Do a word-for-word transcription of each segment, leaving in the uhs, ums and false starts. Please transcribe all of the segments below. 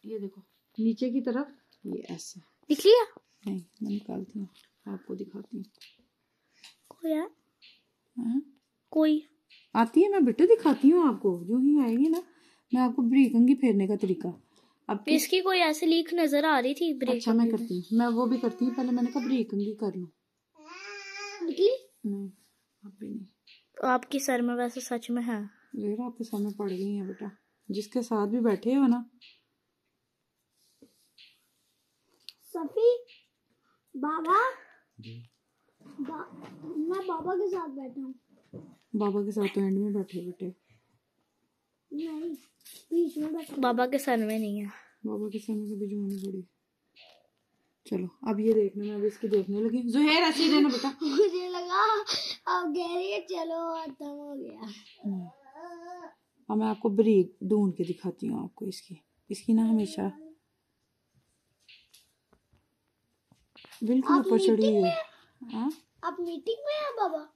ये देखो नीचे की तरफ ये ऐसा दिख लिया? नहीं, मैं निकालती हूँ आपको दिखाती हूँ। कोई है? हाँ? कोई आती है, मैं बेटे दिखाती हूँ आपको, जो ही आएगी ना मैं आपको ब्रेक कंघी फेरने का तरीका। अब इसकी कोई ऐसे लीक नजर आ रही थी ब्रेक। अच्छा मैं करती हूँ, मैं वो भी करती हूँ, पहले मैंने कहा ब्रेक कंघी कर लूँ। निकली? नहीं अब भी नहीं। आपकी सर में वैसे सच में है। देख आपके सामने पड़ गई है बेटा, जिसके साथ भी बैठे हो ना। सफी बाबा बा, मैं बाबा के साथ बैठा हूँ। बाबा के साथ तो एंड में बैठे बेटे। नहीं बीच में बैठा। बाबा के सर में नहीं है। बाबा के सर में कभी जूनी पड़ी। चलो अब ये देखना, मैं अब इसकी देखने लगी। ज़ुहैर ऐसे देना बेटा। मुझे लगा अब कह रही है चलो खत्म हो गया। अब मैं आपको ब्रेक ढूंढ के दिखाती हूँ आपको इसकी इसकी ना हमेशा बिल्कुल ऊपर चढ़ी है। हाँ आप मीटिंग में हैं बाबा?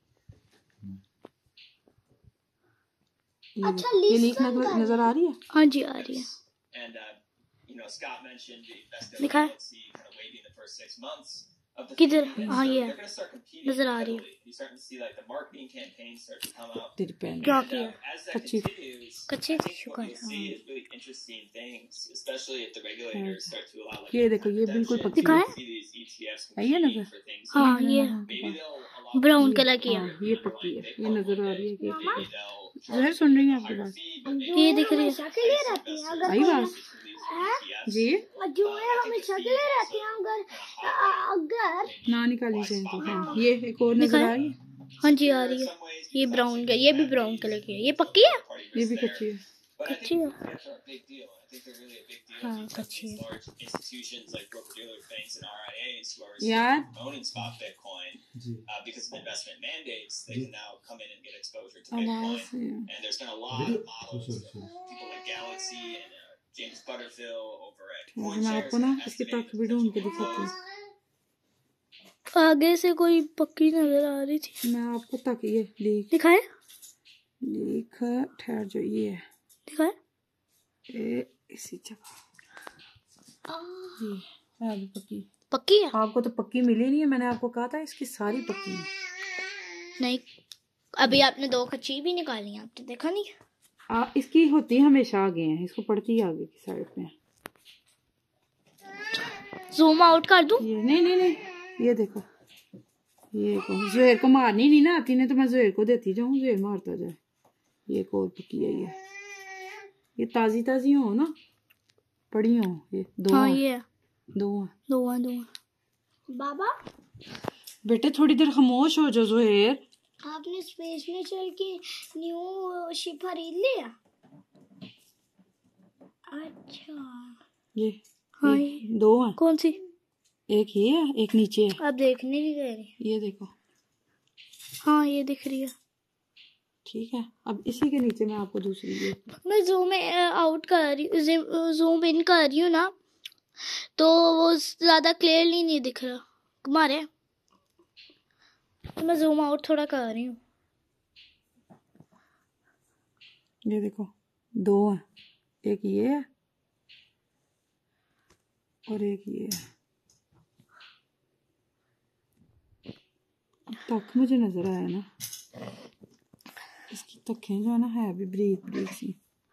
ये, अच्छा ये लीक नजर आ रही है? हाँ जी आ रही है। दिखा है किधर? हाँ ये नजर आ रही है। क्या किया? कच्ची कच्ची शुक्र। ये देखो ये बिल्कुल पक्की दिखा है? ये नजर? हाँ ये ब्राउन कलर की है। ये पक्की है, ये नजर आ रही है कि ज़हर सुन रही है आपकी बात? ये दिख रही है। आई बात जी? जो है हमेशा के लिए रहती है। अगर अगर ना निकाली जाए तो। हाँ ये एक और नजर आ रही है। हाँ जी आ रही है। ये ब्राउन का, ये भी ब्राउन कलर की है। ये पक्की है? ये भी कच्ची है। कच्ची है? हाँ कच्ची है यार। मैं आपको ना इसकी तक भी ढूंढ के दिखाती हूँ। आगे से कोई पक्की नजर आ रही थी। मैं आपको तक ये लीक दिखाए लीक ठहर जो ये है दिखाए ये इसी जगह ये है भी पक्की पक्की है। आपको तो पक्की मिली नहीं है, मैंने आपको कहा था इसकी सारी पक्की है। नहीं अभी आपने दो कच्ची भी निकाली हैं, आपने देखा नहीं? आ, इसकी होती हमेशा आगे है, इसको पड़ती है आगे की साइड में। जूम आउट कर दूं? ये नहीं नहीं नहीं ये देखो ये को ज़ुहैर को मारनी नहीं ना आती, नहीं तो मैं ज़ुहैर को देती जाऊँ, ज़ुहैर मारता जाए। ये एक और पक्की है, ये ये ताजी ताजी हो ना, पड़ी हो ये दो। हाँ ये दो दो दो बाबा बेटे थोड़ी देर खामोश हो जाओ। ज़ुहैर आपने स्पेस में चल के न्यू शिप खरीद लिया? अच्छा ये हाँ ये दो है। कौन सी? एक ये है एक नीचे है। आप देखने नहीं गए? ये देखो हाँ ये दिख रही है। ठीक है अब इसी के नीचे मैं आपको दूसरी ये मैं जूम आउट कर रही हूँ, जूम इन कर रही हूँ ना, तो वो ज्यादा क्लियरली नहीं दिख रहा तुम्हारे, तो मैं जूम आउट थोड़ा कर रही हूँ। ये देखो दो है, एक ये है और एक ये है। तक मुझे नजर आया ना, इसकी तखें जो है ना है अभी ब्रीक ब्रीक सी।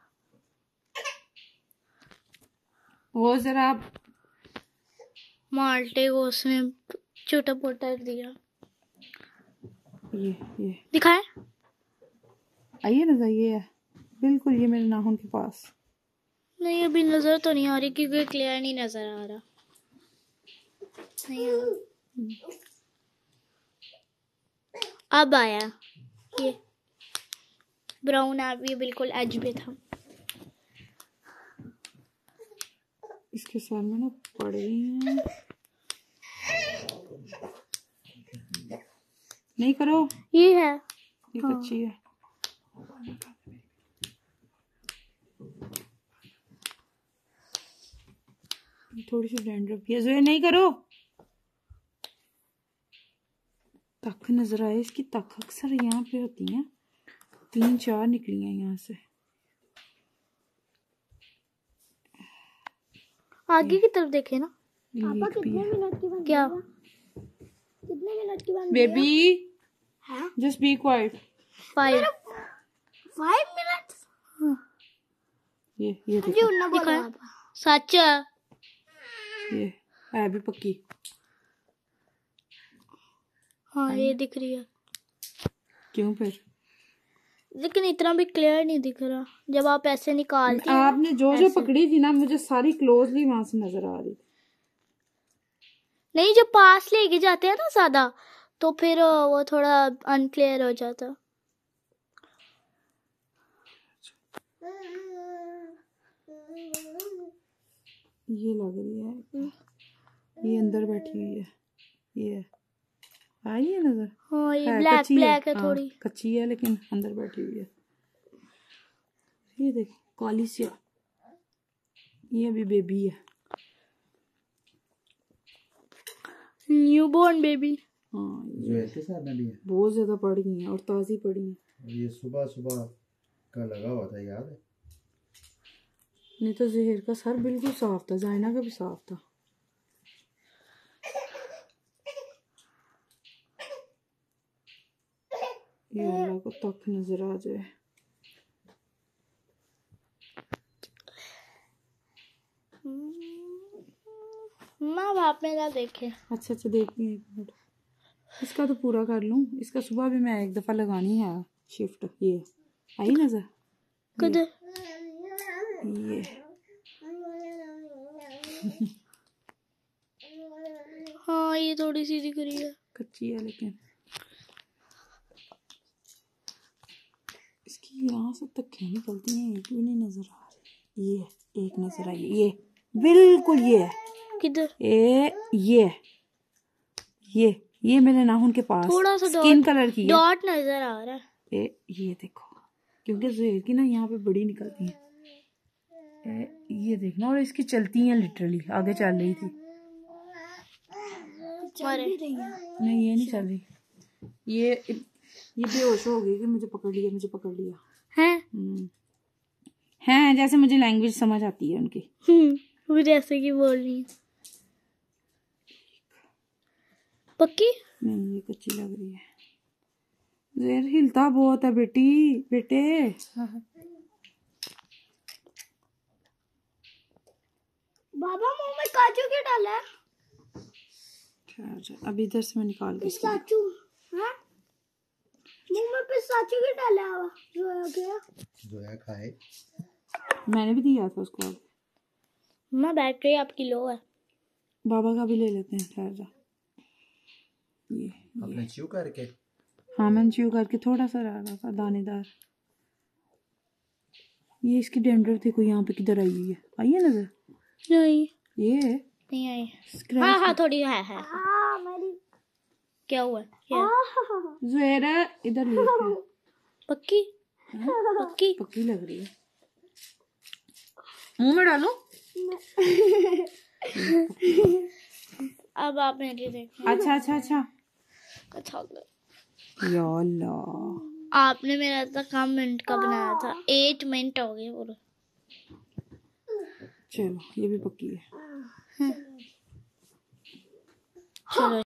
वो जरा आप माल्टे को उसने छोटा पोटा दिया। ये ये दिखाए आइए नजर, ये है बिल्कुल ये मेरे नाखून के पास। नहीं अभी नजर तो नहीं आ रही क्योंकि क्लियर नहीं नजर आ रहा। नहीं आ रहा। अब आया ये ब्राउन, अब ये बिल्कुल एज पे था। इसके सर में ना पड़ गई हैं। नहीं करो ये है ये हाँ। कच्ची है। थोड़ी सी ब्लेंड रखी है ज़ुहैर, नहीं करो। तक नजर आए इसकी, तक अक्सर यहाँ पे होती हैं, तीन चार निकली हैं यहाँ से। आगे की तरफ देखे ना। पापा कितने मिनट की बन क्या कितने मिनट की बन baby just be quiet. Five five minute. ये ये देखो सच ये है भी पक्की। हाँ ये दिख रही है। क्यों फिर? लेकिन इतना भी क्लियर नहीं दिख रहा जब आप ऐसे निकालती हैं। आपने जो जो पकड़ी थी ना मुझे सारी क्लोजली वहां से नजर आ रही। नहीं जब पास लेके जाते हैं ना ज्यादा तो फिर वो थोड़ा अनक्लियर हो जाता। ये लग रही है ये अंदर बैठी हुई है। ये आई है नजर। हाँ ये है, ब्लैक ब्लैक है, है थोड़ी कच्ची है लेकिन अंदर बैठी हुई है। ये देखो काली सी ये भी बेबी है। Newborn baby. हाँ जो ऐसे साथ में भी है बहुत ज्यादा पड़ी हैं और ताजी पड़ी हैं। ये सुबह सुबह का लगा हुआ था याद है। नहीं तो जहर का सर बिल्कुल साफ था जाइना का भी साफ था। ये अल्लाह को तक नजर आ जाए। माँ बाप मेरा देखे। अच्छा अच्छा देखती हूँ एक मिनट। इसका तो पूरा कर लूँ। इसका सुबह भी मैं एक दफा लगानी है शिफ्ट। ये आई नजर किधर? ये हाँ ये थोड़ी सी दिख रही है कच्ची है लेकिन इसकी यहाँ से तक निकलती हैं एक भी नहीं नजर आ रही। ये एक नजर आई ये बिल्कुल ये है। किधर? ए ये ये ये मेरे नाखून के पास थोड़ा सा स्किन कलर की डॉट नजर आ रहा है। ए, ये देखो क्योंकि जहर की ना यहाँ पे बड़ी निकलती है। ए, ये देखना और इसकी चलती हैं लिटरली आगे चल रही थी। नहीं ये नहीं चल रही। ये ये बेहोश हो गई कि मुझे पकड़ लिया मुझे पकड़ लिया है हैं जैसे मुझे लैंग्वेज समझ आती है उनकी। वो जैसे कि बोल रही है। पक्की? नहीं ये कच्ची लग रही है। जहर हिलता बहुत है बेटी बेटे। बाबा मुंह में काजू क्यों डाला है? अभी इधर से मैं निकाल के पिस्ताचू हाँ मुंह में पिस्ताचू क्यों डाला है? जोया गया जोया खाए। मैंने भी दिया था उसको। अब माँ बैटरी आपकी लो है। बाबा का भी ले लेते हैं ठहर जा। ये आपने च्यू करके? हाँ मैंने च्यू करके थोड़ा सा रह रहा था दानेदार। ये इसकी डेंड्रफ देखो यहाँ पे किधर आई हुई है। आई है नजर? नहीं ये नहीं आई। हाँ हाँ थोड़ी है है। हाँ मेरी क्या हुआ? क्या? ज़ेरा इधर लेके। पक्की? पक्की? पक्की लग रही है। मुंह में डालो। अब आप मेरी देखो। अच्छा अच्छा अच्छा अच्छा या अल्लाह आपने मेरा इतना कम मिनट का बनाया था। एट मिनट हो गए पूरे। चलो ये भी पक्की है। चलो